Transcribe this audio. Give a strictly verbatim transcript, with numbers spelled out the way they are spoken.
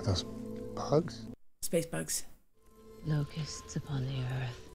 Those bugs? Space bugs. Locusts upon the earth.